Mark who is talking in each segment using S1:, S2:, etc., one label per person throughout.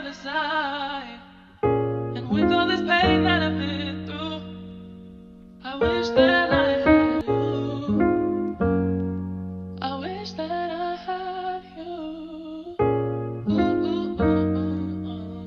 S1: other side. And with all this pain that I've been through, I wish that I had you. I wish that I had you. Ooh, ooh, ooh, ooh, ooh.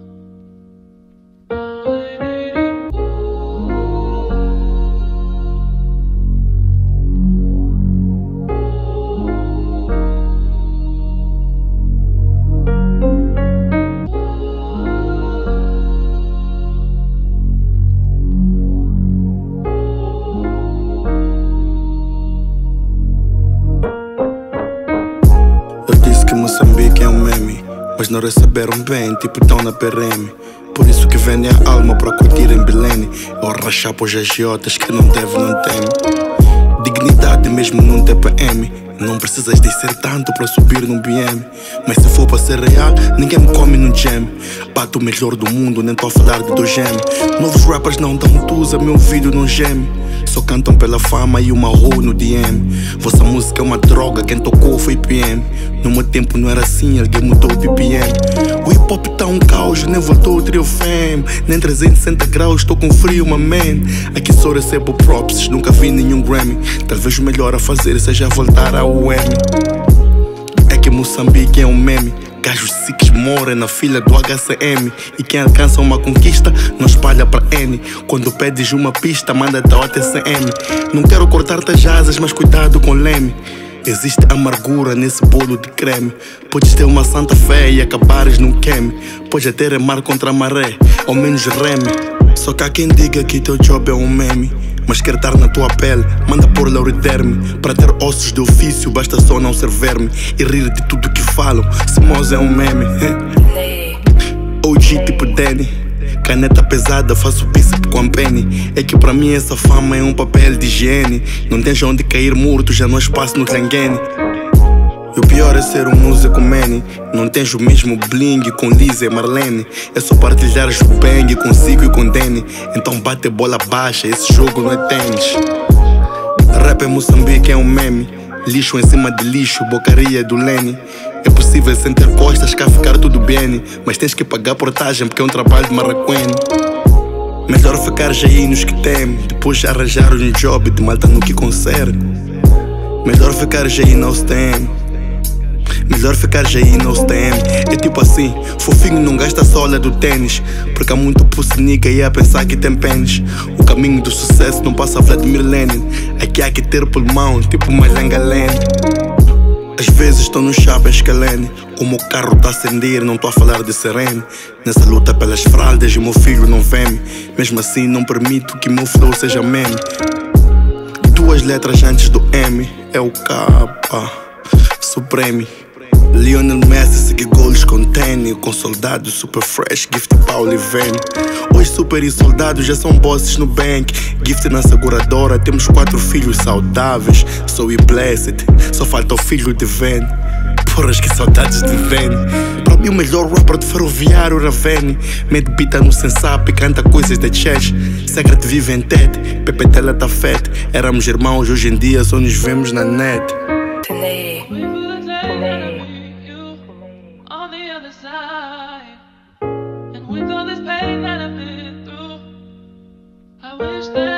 S2: Eu disse que Moçambique é um meme, mas não receberam bem, tipo tão na PRM. Por isso que vendem a alma para curtir em Belém, ou rachar pros agiotas que não deve, não teme. Dignidade mesmo num TPM. Não precisas de ser tanto para subir num BM. Mas se for para ser real, ninguém me come no jam. Bato o melhor do mundo, nem tô a falar de do gem. Novos rappers não dão tusa, meu vídeo não geme. Só cantam pela fama e uma roll no DM. Vossa música é uma droga, quem tocou foi PM. No meu tempo não era assim, alguém mudou o BPM. O hip hop tá um caos, nem voltou o trio fame. Nem 360 graus, tô com frio, my man. Aqui só recebo props, nunca vi nenhum Grammy. Talvez o melhor a fazer seja voltar ao M. É que Moçambique é um meme. Gajos siques morem na fila do HCM. E quem alcança uma conquista não espalha pra N. Quando pedes uma pista, manda-te ao ATCM. Não quero cortar-te as asas, mas cuidado com leme. Existe amargura nesse bolo de creme. Podes ter uma santa fé e acabares num queime. Podes até remar contra a maré, ao menos reme. Só que há quem diga que teu job é um meme, mas quer estar na tua pele, manda pôr Lauriderme. Para ter ossos de ofício, basta só não ser verme e rir de tudo que falam, se Moz é um meme. OG tipo Danny, caneta pesada, faço bíceps com a penny. É que pra mim essa fama é um papel de higiene. Não tens onde cair morto, já não há espaço no Tlangene. E o pior é ser um músico Manny. Não tens o mesmo bling com Lisa e Marlene. É só partilhares o bang consigo e com Danny. Então bate bola baixa, esse jogo não é tênis. Rap em Moçambique é um meme. Lixo em cima de lixo, bocaria do Lenny. É possível sem ter costas cá ficar tudo bem, mas tens que pagar portagem porque é um trabalho de marraquene. Melhor ficar aí nos que tem, depois de arranjar um job de malta no que concerne. Melhor ficar aí não se tem. Melhor ficar aí no STM. É tipo assim, fofinho não gasta a sola do tênis, porque há muito pussy nigga e a pensar que tem pênis. O caminho do sucesso não passa a Vladimir Lenin. Aqui há que ter pulmão, tipo uma lenga-lene. Às vezes estou no shopping escalene, o meu carro tá a acender, não tô a falar de serene. Nessa luta pelas fraldas e o meu filho não vem. Mesmo assim não permito que meu flow seja meme. Duas letras antes do M, é o K, Supreme. Lionel Messi segue gols com Tenny, com soldados super fresh, gift Paulo e Vene. Hoje super e soldados já são bosses no bank. Gift na seguradora, temos 4 filhos saudáveis. Sou e blessed, só falta o filho de Vene. Porras que saudades de Vene. Para mim o melhor rapper de ferroviário era Vene. Mete bita no Sensap e canta coisas de chess. Secret vive em TED, Pepe Tela tá fat. Éramos irmãos, hoje em dia só nos vemos na net.
S1: On the other side, and with all this pain that I've been through, I wish that